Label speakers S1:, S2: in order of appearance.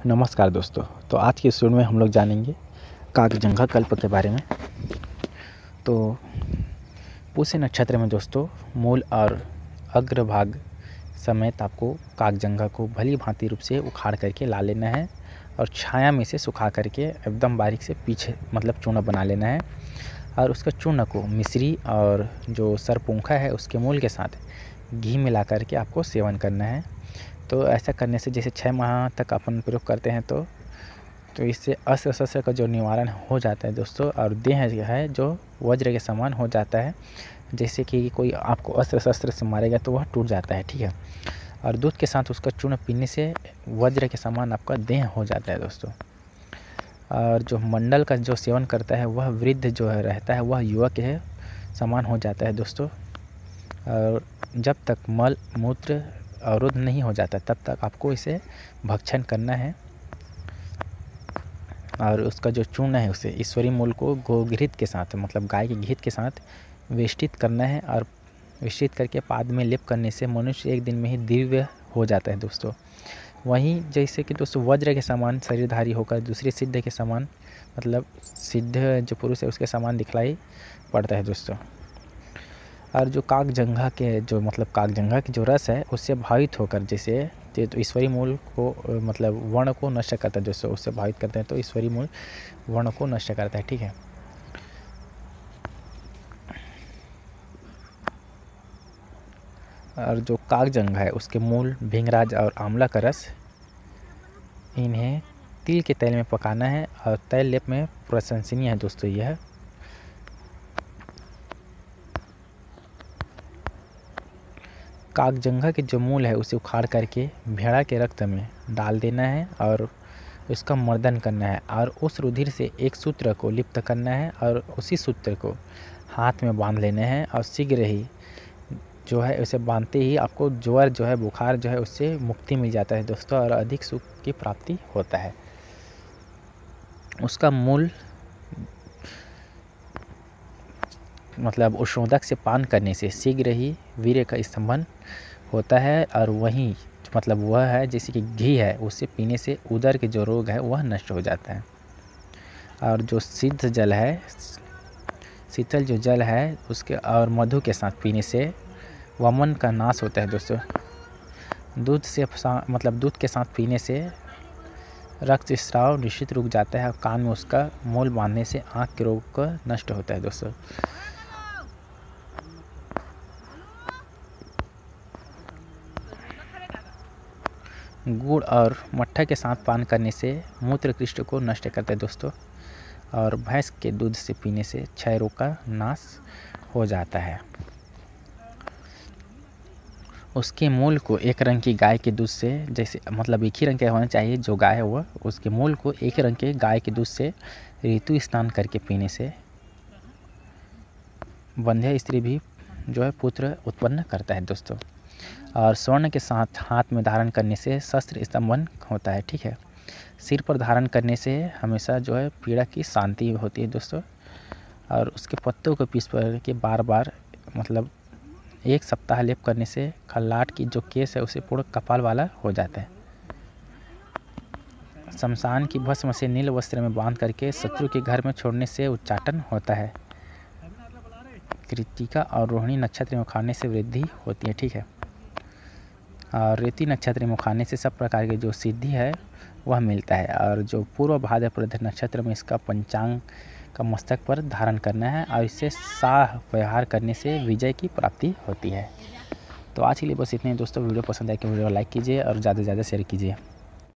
S1: नमस्कार दोस्तों। तो आज के स्टूडियो में हम लोग जानेंगे काकजंघा कल्प के बारे में। तो पुष्य नक्षत्र में दोस्तों मूल और अग्रभाग समेत आपको काकजंघा को भली भांति रूप से उखाड़ करके ला लेना है और छाया में से सुखा करके एकदम बारीक से पीछे चूर्ण बना लेना है। और उसका चूर्ण को मिश्री और जो सरपोंखा है उसके मूल के साथ घी मिला करके आपको सेवन करना है। तो ऐसा करने से जैसे 6 माह तक अपन प्रयोग करते हैं तो इससे अस्त्र शस्त्र का जो निवारण हो जाता है दोस्तों, और देह है जो वज्र के समान हो जाता है। जैसे कि कोई आपको अस्त्र शस्त्र से मारेगा तो वह टूट जाता है, ठीक है। और दूध के साथ उसका चूर्ण पीने से वज्र के समान आपका देह हो जाता है दोस्तों। और जो मंडल का जो सेवन करता है वह वृद्ध जो है रहता है वह युवक के समान हो जाता है दोस्तों। और जब तक मल मूत्र अवरुद्ध नहीं हो जाता तब तक आपको इसे भक्षण करना है। और उसका जो चूर्ण है उसे ईश्वरी मूल को गोघृत के साथ मतलब गाय के घृत के साथ वेष्टित करना है। और वेष्टित करके पाद में लेप करने से मनुष्य एक दिन में ही दिव्य हो जाता है दोस्तों। वहीं जैसे कि दोस्तों वज्र के समान शरीरधारी होकर दूसरे सिद्ध के समान मतलब सिद्ध जो पुरुष है उसके समान दिखलाई पड़ता है दोस्तों। और जो काकजंघा के जो मतलब काकजंघा की जो रस है उससे भावित होकर जैसे तो ईश्वरी मूल को मतलब वर्ण को नष्ट करता है दोस्तों। उससे भावित करते हैं तो ईश्वरी मूल वर्ण को नष्ट करता है, ठीक है। और जो काकजंघा है उसके मूल भिंगराज और आंवला का रस इन्हें तिल के तेल में पकाना है और तेल लेप में प्रशंसनीय है दोस्तों। यह काकजंघा के जो मूल है उसे उखाड़ करके भेड़ा के रक्त में डाल देना है और उसका मर्दन करना है। और उस रुधिर से एक सूत्र को लिप्त करना है और उसी सूत्र को हाथ में बांध लेना है। और शीघ्र ही जो है उसे बांधते ही आपको ज्वर जो है बुखार जो है उससे मुक्ति मिल जाता है दोस्तों और अधिक सुख की प्राप्ति होता है। उसका मूल मतलब उष्णोदक से पान करने से शीघ्र ही वीर्य का स्तंभन होता है। और वहीं मतलब वह है जैसे कि घी है उससे पीने से उदर के जो रोग है वह नष्ट हो जाता है। और जो सिद्ध जल है शीतल जो जल है उसके और मधु के साथ पीने से वमन का नाश होता है दोस्तों। दूध से मतलब दूध के साथ पीने से रक्त स्राव निश्चित रुक जाता है और कान में उसका मूल बांधने से आँख के रोग का नष्ट होता है दोस्तों। गुड़ और मट्ठा के साथ पान करने से मूत्र कृष्ठ को नष्ट करता है दोस्तों। और भैंस के दूध से पीने से क्षय रोग का नाश हो जाता है। उसके मूल को एक रंग की गाय के दूध से जैसे मतलब एक ही रंग का होना चाहिए जो गाय है वह उसके मूल को एक रंग के गाय के दूध से ऋतु स्नान करके पीने से बंध्या स्त्री भी जो है पुत्र उत्पन्न करता है दोस्तों। और स्वर्ण के साथ हाथ में धारण करने से शस्त्र स्तंभन होता है, ठीक है। सिर पर धारण करने से हमेशा जो है पीड़ा की शांति होती है दोस्तों। और उसके पत्तों को पीस पर के बार बार मतलब 1 सप्ताह लेप करने से खल्लाट की जो केस है उसे पूर्ण कपाल वाला हो जाता है। शमशान की भस्म से नील वस्त्र में बांध करके शत्रु के घर में छोड़ने से उच्चाटन होता है। कृतिका और रोहिणी नक्षत्र में खाने से वृद्धि होती है, ठीक है। और रेती नक्षत्र में खाने से सब प्रकार की जो सिद्धि है वह मिलता है। और जो पूर्व भाद्रपद नक्षत्र में इसका पंचांग का मस्तक पर धारण करना है और इससे साह व्यवहार करने से विजय की प्राप्ति होती है। तो आज के लिए बस इतने दोस्तों। वीडियो पसंद आए कि वीडियो लाइक कीजिए और ज़्यादा से ज़्यादा शेयर कीजिए।